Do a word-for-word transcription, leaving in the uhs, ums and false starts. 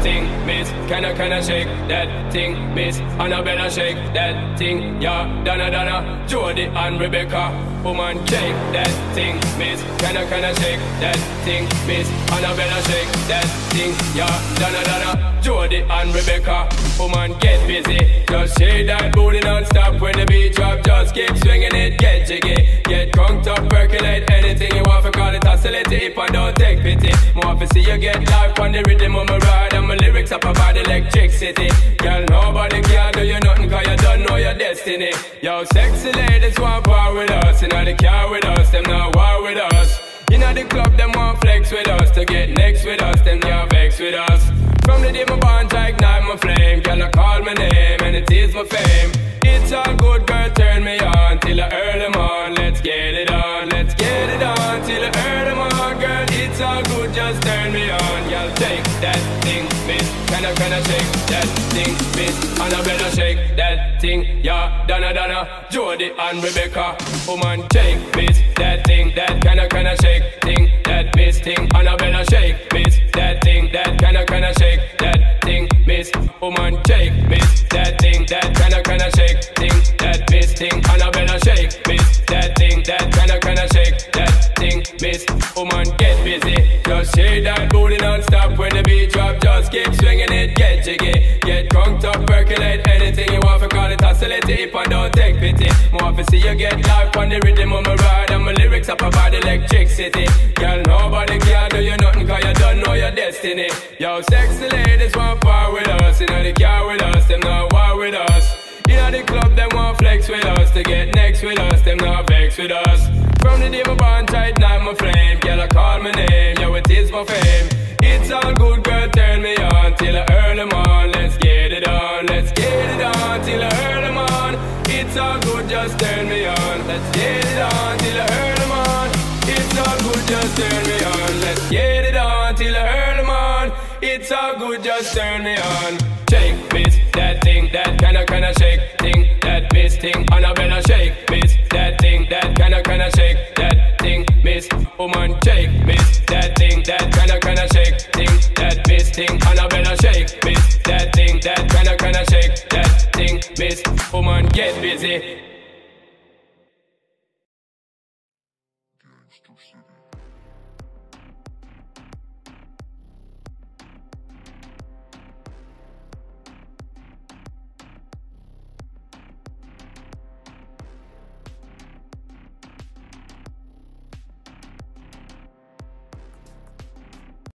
thing, miss. Can I, can I shake that thing, miss? Annabella shake that thing, yeah. Donna, Donna, Jody and Rebecca. Woman shake that thing, miss. Can I, can I shake that thing, miss? Annabella shake that thing, yeah. Donna, Donna, Jody and Rebecca. Woman get busy, just shake that booty non-stop. When the beat drop, just keep swinging it, get jiggy. Get conked up, percolate anything you want to call it oscillate it and don't take pity. More to see you get life on the rhythm of my ride and my lyrics up about electricity. Girl, nobody can do you nothing cause you don't know your destiny. Yo, sexy ladies want war with us, you know they car with us, them not war with us. You know the club, them want flex with us, to get next with us, them can't vex with us. From the day my bond, I ignite my flame. Girl, I call my name and it is my fame. It's all good, girl, turn me on till I earn them on. Let's get it on, let's get it on till I earn them on. Girl, it's all good, just turn me on. Girl, take that thing, miss. Can I, can I shake that thing, miss? Annabella shake that thing, yeah. Donna, Donna, Jody and Rebecca. Woman, shake, miss, that thing, that can I, can I shake thing, that miss thing. Annabella shake, miss, that thing, that can I, can I shake that thing, miss. Woman, shake, miss, that thing, that can I, can I shake thing, that miss thing. Annabella shake, miss, that thing, that can I, can I shake that thing, miss. Woman, get busy, just shake that booty non-stop. When the beat drop, just keep swinging it, get jiggy. Get conked up, percolate anything you want to call it oscillate it and don't take pity. More to see you get life on the rhythm of my ride and my lyrics up about electricity. Girl, nobody can do you nothing cause you don't know your destiny. Yo, sexy ladies want power with us, you know they car with us, them not war with us. You know the club, them want flex with us, to get next with us, them not vex with us. From the day my bond, I ignite my flame. Girl, I call my name, yo, it is my fame. It's all good, girl, turn me on till I earn them on. Let's get it on, let's get it on till I earn them on. It's all good, just turn me on. Let's get it on till I earn them on. It's all good, just turn me on. Let's get it on till I earn them on. It's all good, just turn me on. Shake, miss, that thing, that can I, can I shake thing, that miss thing. Annabella shake, miss, that thing, that can I, can I shake that thing, miss. Woman, shake, miss, that thing, that can I, can I shake thing, that miss thing. Annabella shake, miss, that thing, that can I, can I shake that thing, miss. Woman, get busy.